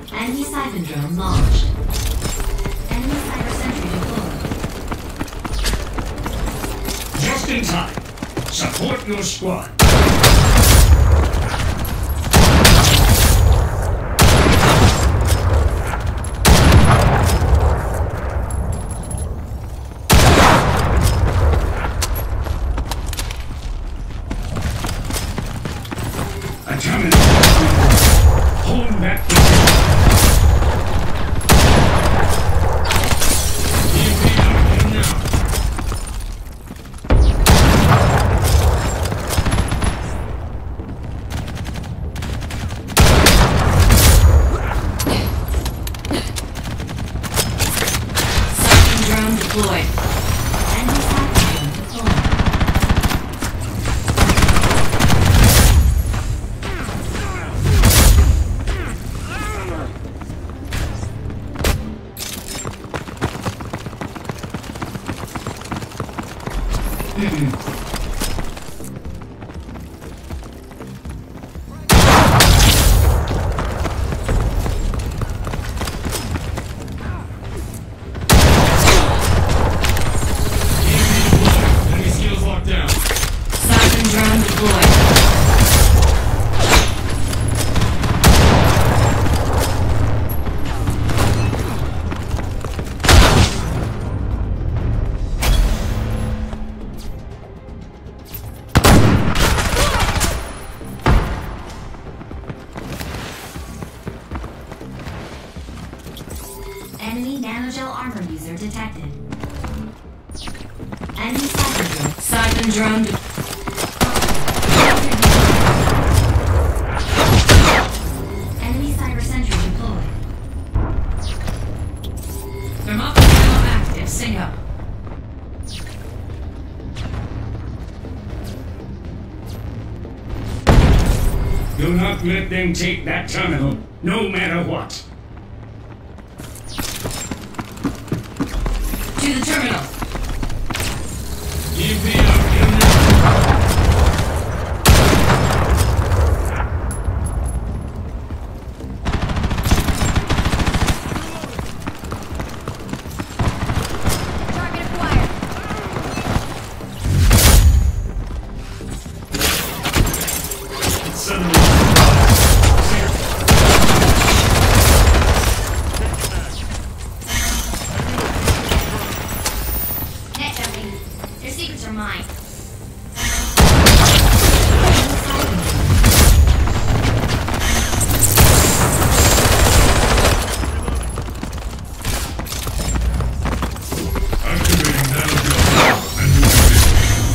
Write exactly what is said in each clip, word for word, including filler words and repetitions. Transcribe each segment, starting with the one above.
Enemy siphon drone launched. Enemy cyber sentry deployed. Just in time. Support your squad. A terminal. Hold that position. Deployed. Enemy siphon drone deployed. Mm-mm. Drone deployed. Enemy nanogel armor user detected. Enemy siphon drone. Siphon drone deployed. Enemy cyber sentry deployed. Thermopylae ammo active. Sync up. Do not let them take that terminal, no matter what. To the terminal. Give me up in now. Target acquired. It's suddenly Next up, baby. Their secrets are mine. activating nanogel and moving it.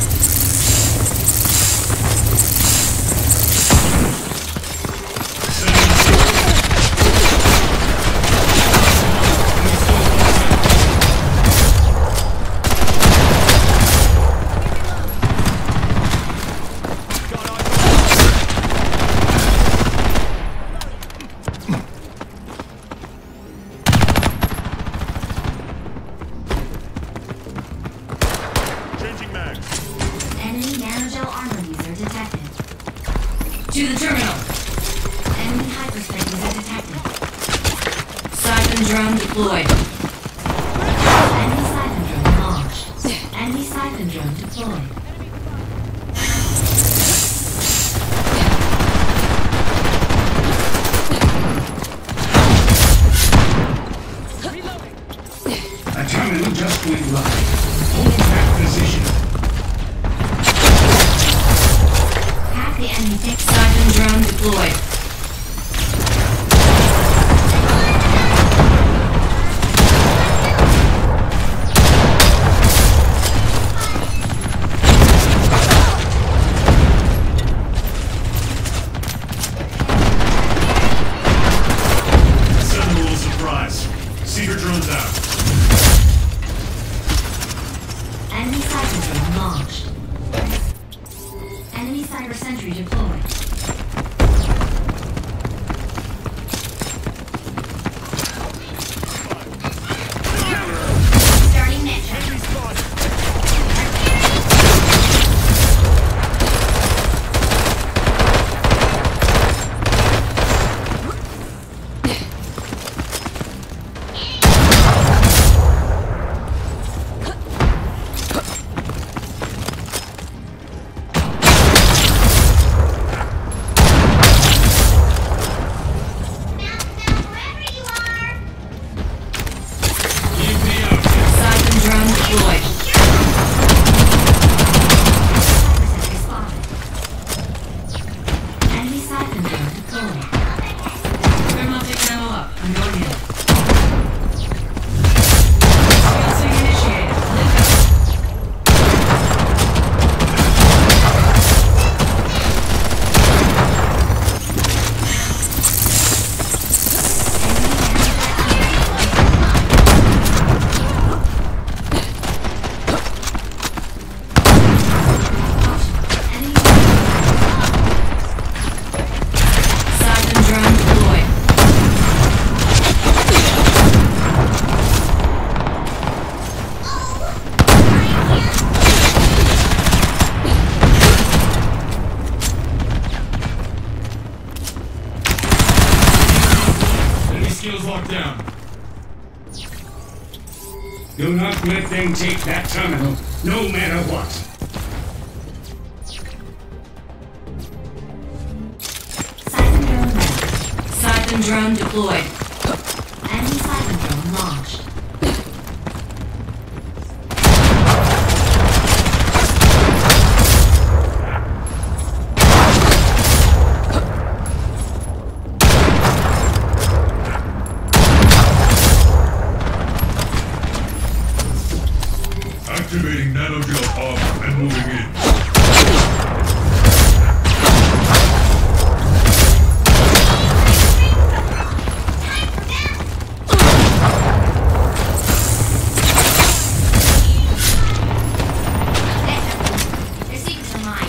Enemy nanogel armor user detected. To the terminal. Enemy hyperspace user detected. Siphon drone deployed. Enemy siphon drone launched. Enemy siphon drone deployed. A terminal just went live. Hold that position. Hack the enemy tech. Siphon drone deployed. Sentinel surprise. Seeker drones out. Enemy cyber drone launched. Enemy cyber sentry deployed. shields locked down. Do not let them take that terminal, no matter what. Siphon drone ready. Siphon drone deployed. Enemy siphon drone launched. Activating nanogel armor and moving in. Their secrets are mine.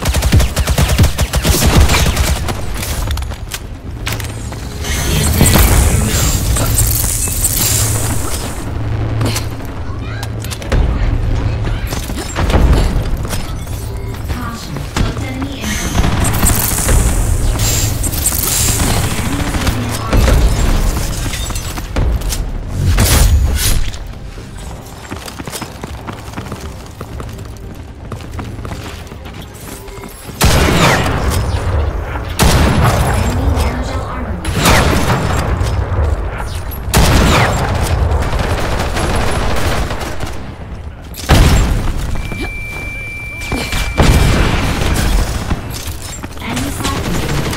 Caution, close enemy incoming. The enemy is Enemy nanogel armor Enemy siphon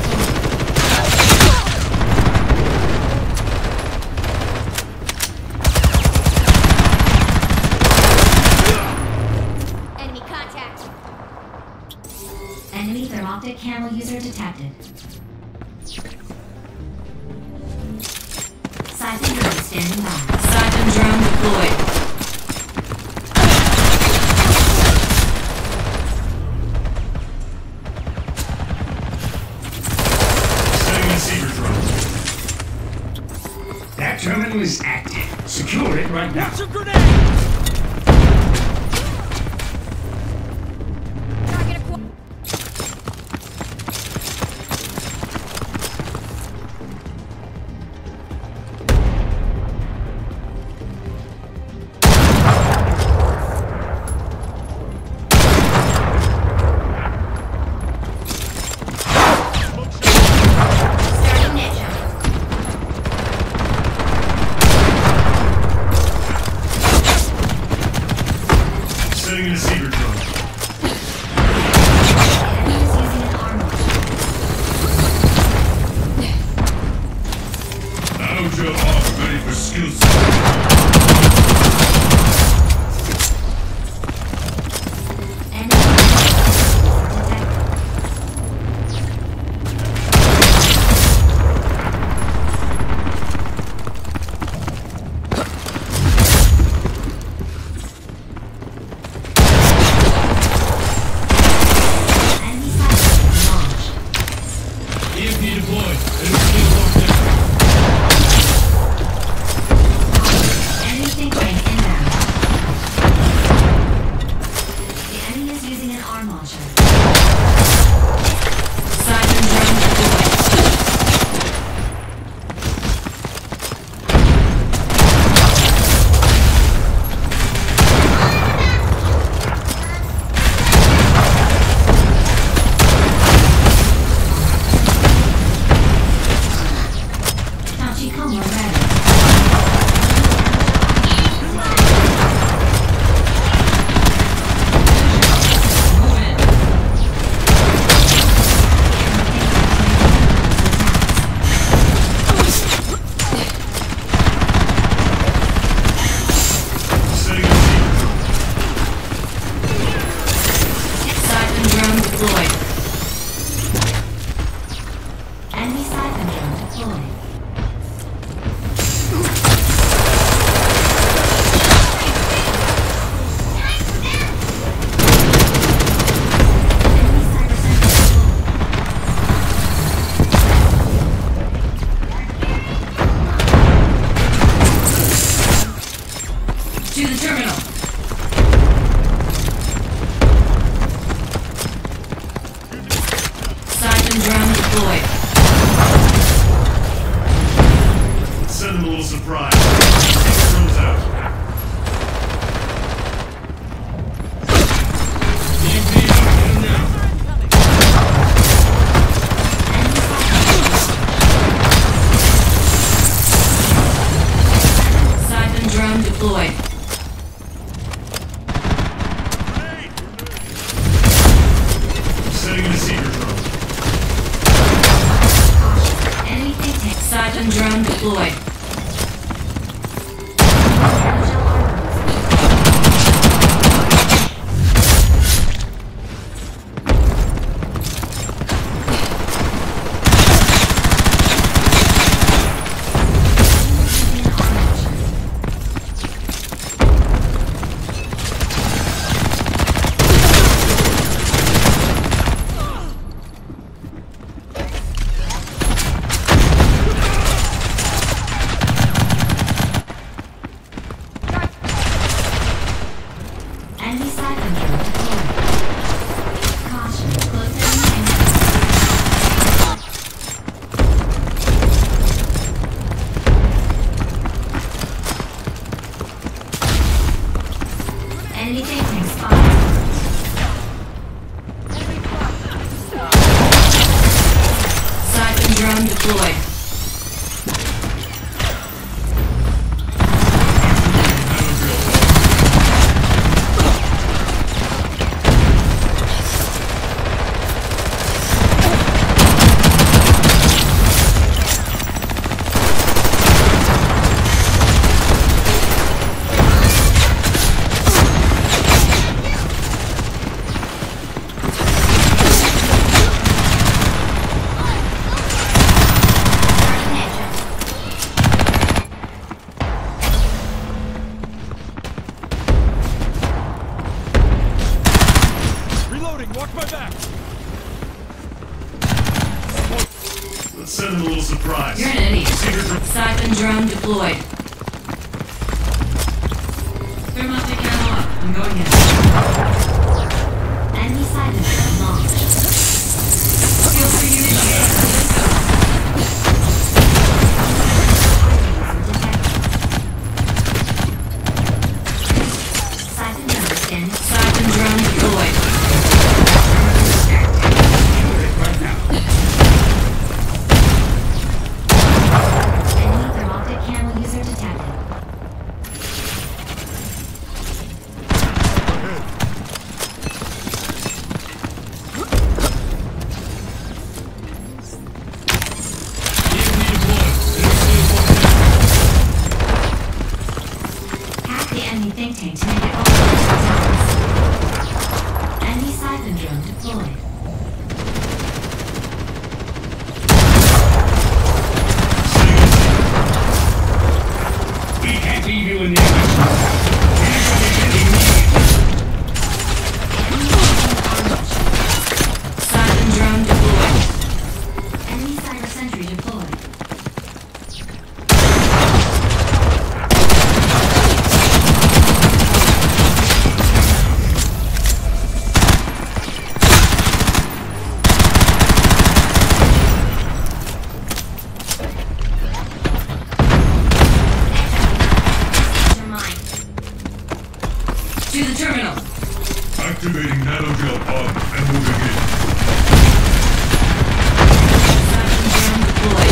Enemy contact. Enemy thermoptic camel user detected. Siphon drone standing by. Siphon drone deployed. Setting receiver drone. That terminal is active. Secure it right now. Target acquired. Starting net jump. Setting receiver drone. Enemy is using an armor. Nanogel armor ready for skill set. Enemy detected. Enemy siphon launched. E M P deployed. Enemy shields locked down. Enemy think tank inbound. The enemy is using an arm launcher. Siphon drone deployed. Tachikoma ready. Setting receiver drone. Siphon drone deployed. Enemy siphon drone deployed. Enemy cyber sensor deployed. To the terminal. Siphon drone deployed. deployed. Enemy siphon drone deployed. Caution, close enemy incoming. Enemy tank spotted. Siphon drone deployed. Watch my back! Let's send them a little surprise. You're an idiot. Siphon drone deployed. Thermoptic ammo up. I'm going in. Enemy siphon drone launched. Skill for unit check. Let's go. Siphon drone scanning. Siphon drone deployed. Right now. Enemy thermoptic camo user detected. Hack the enemy think tank to make it all enemy siphon drone deployed. We can't leave you in the image. Siphon drone deployed. Enemy cyber sentry deployed. To the terminal. Activating nanogel pod and moving in. Siphon drone deployed.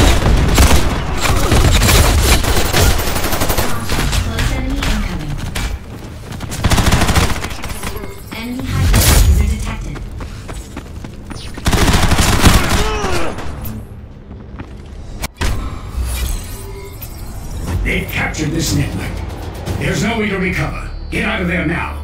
Close enemy incoming. Enemy hyperspace user detected. They've captured this network. There's no way to recover. Get out of there now.